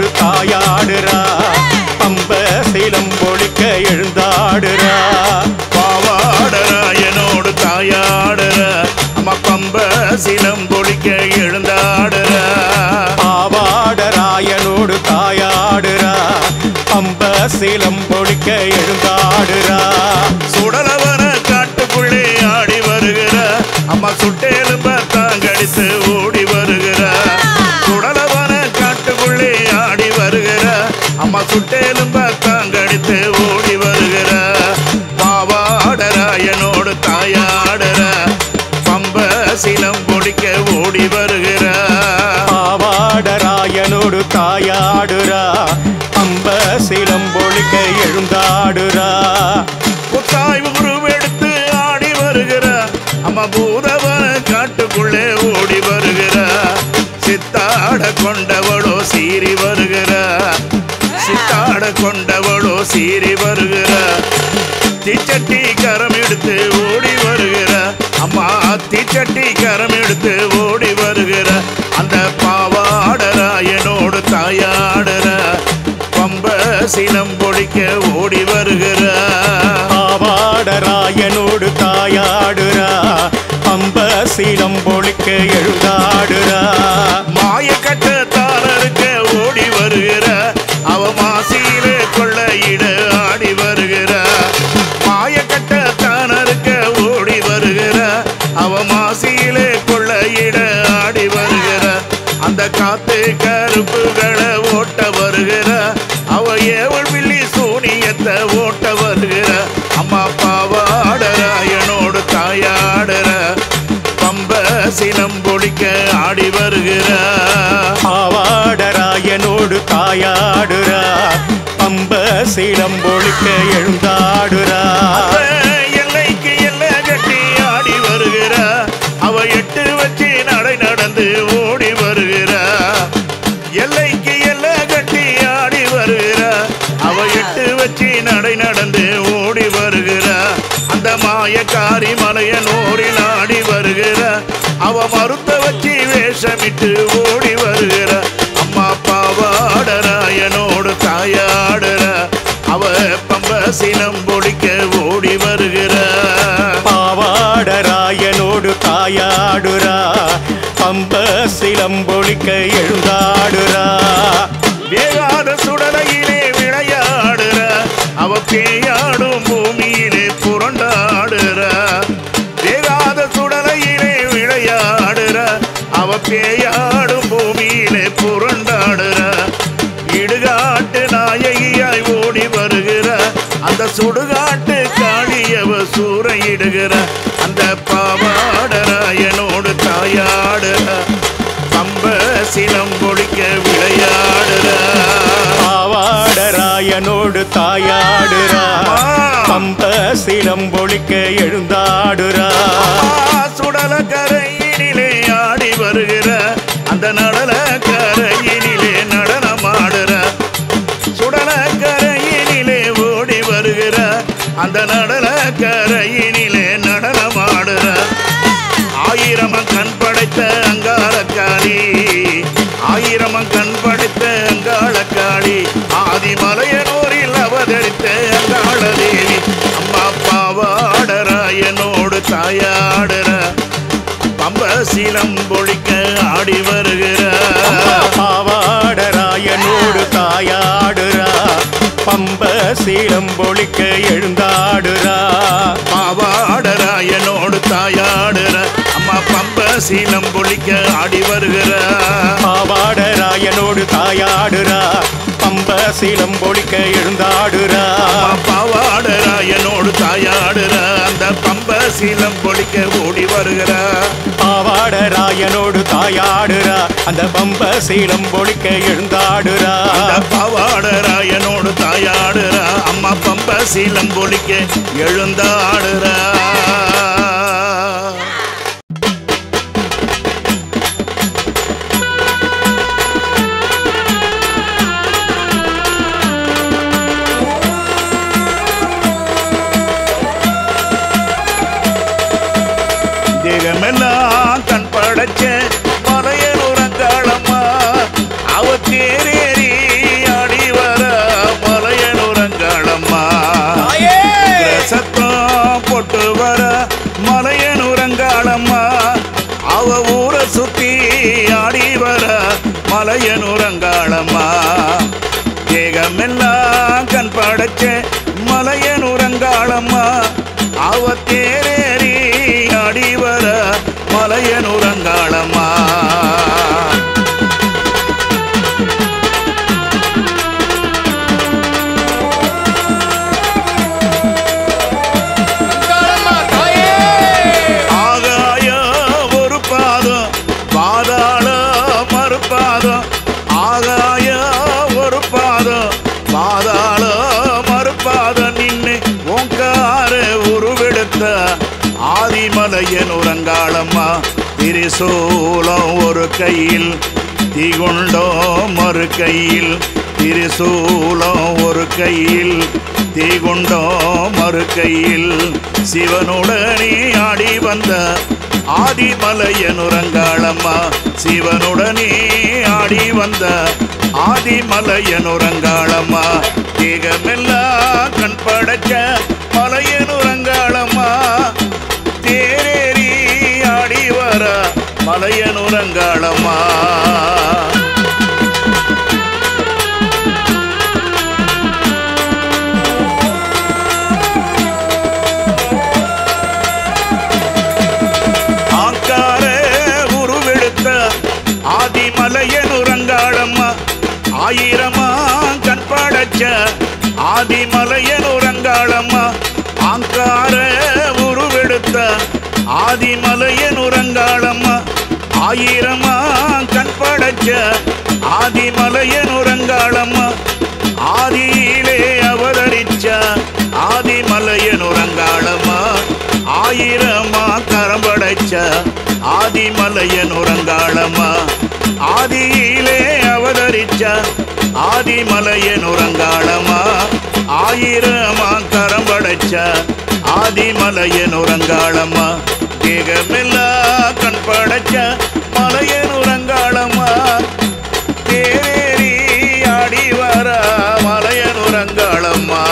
ராயனோடு தாயாடுறா பம்ப சிலம்பொழிக்க எழுந்தாடுறா பாவாடராயனோடு தாயாடுறா அம்மா பம்ப சிலம்பொழிக்க எழுந்தாடுறா பாவாடராயனோடு தாயாடுறா பம்ப சிலம்பொழிக்க எழுந்தாடுறா சுடலவன காட்டுக்குள்ளே ஆடி வருகிற அம்மா சுட்டெலும்ப தாங்கடித்து ஓடி வருகிற சுடலவன காட்டுக்குள்ளே ஆடி வருகிற அம்மா சுட்டெலும்ப தாங்கடித்து ஓடி வருகிற பாவாடராயனோடு தாயாடுற பம்ப சிலம்பொழிக்க ஓடி வருகிற பாவாடராயனோடு தாயாடுறா பம்ப சிலம்பொழிக்க எழுந்தாடுறா புத்தாய் உருவெடுத்து ஆடி வருகிற அம்மா பூதவன காட்டுக்குள்ளே ஓடி வருகிற சித்தாட கொண்டவளோ சீறி வருகிற சித்தாட கொண்டவளோ சீறி வருகிற தீச்சட்டி கரம் எடுத்து ஓடி வருகிற அம்மா தீச்சட்டி கரம் எடுத்து ஓடி வருகிற அந்த பாவாடராயனோடு தாயாடுற பம்ப சிலம்பொழிக்க ஓடி வருகிற பாவாடராயனோடு தாயாடுறா பம்ப சிலம்பொழிக்க எழுந்தாடுறா மாயக்கட்டத்தாரருக்க ஓடி வருகிற அவ மாசியிலே கொள்ளையிட ஆடி வருகிற மாயக்கட்டத்தானருக்க ஓடி வருகிற அவ மாசியிலே கொள்ளையிட ஆடி வருகிற அந்த காத்து கருப்புகளை ஓட்ட வருகிற அவ ஏவல் வில்லி சூனியத்தை ஓட்ட வருகிற அம்மா பாவாடராயனோடு தாயாடுற பம்ப சிலம்பொழிக்க ஆடி வருகிற பாவாடராயனோடு தாயாடுறா பம்ப சிலம்பொழிக்க எழுந்தாடுறா எல்லைக்கு எல்லை கட்டி ஆடி வருகிற அவ எட்டு வச்சு நடை நடந்து ஓடி வருகிற எல்லைக்கு எல்லை கட்டி ஆடி வருகிற அவ எட்டு வச்சு நடை நடந்து ஓடி வருகிற அந்த மாயக்காரி மலையனூரில் ஆடி வருகிற அவ மருத்த வச்சு வேஷமிட்டு ஓடி வருகிற அம்மா பாவாடராயனோடு தாயாடுற அவ பம்ப சிலம்பொழிக்க ஓடி வருகிற பாவாடராயனோடு தாயாடுறா பம்ப சிலம்பொழிக்க எழுந்தாடுறா வேகாத சுடலையிலே விளையாடுற அவ பேயாடும் பூமியிலே புரண்டாடுற வேகாத சுடலையிலே விளையாடுற அவ பேயாடும் பூமியிலே புரண்டாடுற இடுகாட்டு நாயகியாய் ஓடி வருகிற அந்த சுடுகாட்டு காளியவ சூறையிடுகிற அந்த பாவாடராயனோடு தாயாடுற பம்ப சிலம்பொழிக்க விளையாடுற பாவாடராயனோடு தாயாடுறா பம்ப சிலம்பொழிக்க எழுந்தாடுறா சுடல கரையினிலே ஆடி வருகிற அந்த நடல கரையினிலே நடனமாடுற சுடல கரையினிலே ஓடி வருகிற அந்த நடல கரையினிலே நடனமாடுற ஆயிரம் கண் படைத்த அங்காளக்காளி ஆயிரம் கண் படைத்த அங்காளக்காளி ஆதிமலையனூரில் அவதரித்த அங்காள தேவி அம்மா பாவாடராயனோடு தாயாடுற பம்ப சிலம்பொழிக்க ஆடி வருகிற பாவாடராயனோடு தாயாடுறா பம்ப சிலம்பொழிக்க எழுந்தாடுறா பாவாடராயனோடு தாயாடுற அம்மா பம்ப சிலம்பொழிக்க ஆடி வருகிற பாவாடராயனோடு தாயாடுறா பம்ப சிலம்பொழிக்க எழுந்தாடுறா பாவாடராயனோடு தாயாடுற அந்த பம்ப சிலம்பொழிக்க ஓடி வருகிற பாவாடராயனோடு தாயாடுறா அந்த பம்ப சிலம்பொழிக்க எழுந்தாடுறா பாவாடராயனோடு தாயாடுற அம்மா பம்ப சிலம்பொழிக்க எழுந்தாடுற தேகமெல்லாம் கண் படைச்ச மலையனூரங்காளம்மா அவ தேரேறி மலையனூரங்காளம்மா தேகமெல்லாம் கண் படைச்ச மலையனூரங்காளம்மா அவ தேரேறி ஆடி வர மலையனூரங்காளம்மா ஆகாய ஒரு பாதம் பாதாள மறுபாதம் ஆகாய ஒரு பாதம் பாதாள மறுபாதம் நின்று ஓங்கார உருவெடுத்த ஆதிமலையனூரங்காளம்மா திரிசூலம் ஒரு கையில் தீகுண்டம் மறு கையில் திரிசூலம் ஒரு கையில் தீகுண்டம் மறு கையில் சிவனுடனே ஆடி வந்த ஆதிமலையனூரங்காளம்மா சிவனுடனே ஆடி வந்த ஆதிமலையனூரங்காளம்மா தேகமெல்லாம் கண் படைச்ச மலையனூரங்காளம்மா தேரேறி ஆடி வர மலையனூரங்காளம்மா ஆங்கார உருவெடுத்த ஆதிமலையனூரங்காளம்மா ஆயிரமா கண் படைச்ச ஆதிமலையனூரங்காளம்மா ஆங்கார உருவெடுத்த ஆதிமலையனூரங்காளம்மா ஆயிரமா கண் படைச்ச ஆதிமலையனூரங்காளம்மா ஆதியிலே அவதரிச்ச ஆதிமலையனூரங்காளம்மா ஆயிரமா கரம் படைச்ச ஆதிமலையனூரங்காளம்மா ஆதியிலே அவதரிச்ச ஆதிமலையனூரங்காளம்மா ஆயிரமா கரம் படைச்ச ஆதிமலையனூரங்காளம்மா தேகமெல்லாம் கண் படைச்ச மலையனூரங்காளம்மா தேரேறி ஆடி வர மலையனூரங்காளம்மா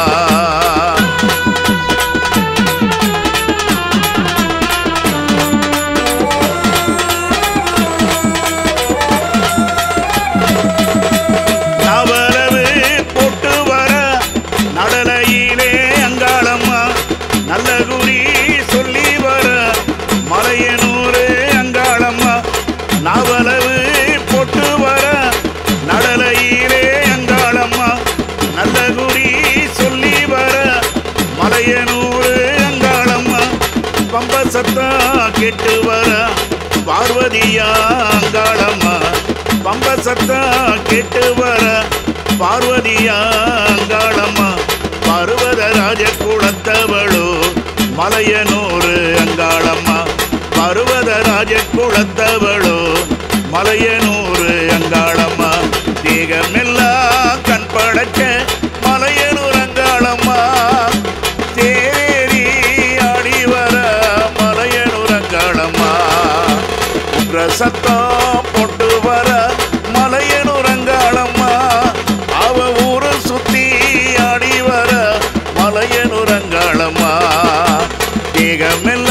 நவரவு போட்டு வர நடலையிலே அங்காளம்மா நல்ல குறி சொல்லி வர மலையனூரு அங்காளம்மா நவலவு போட்டு வர நடலையிலே அங்காளம்மா நல்ல குறி சொல்லி வர மலையனூரு அங்காளம்மா பம்ப சத்தம் கேட்டு வர பார்வதியா அங்காளம்மா பம்ப சத்தம் கேட்டு வர பார்வதியா அங்காளம்மா பருவதராஜ குலத்தவளோ மலையனூரு அங்காளம்மா பருவதராஜ குலத்தவளோ மலையனூரு அங்காளம்மா தேகமெல்லாம் கண் படைச்ச மலையனூரங்காளம்மா தேரேறி ஆடி வர மலையனூரங்காளம்மா உக்ர சத்தம் போட்டு வர மலையனூரங்காளம்மா அவ ஊரு சுத்தி ஆடி வர மலையனூரங்காளம்மா தேகமெல்லாம்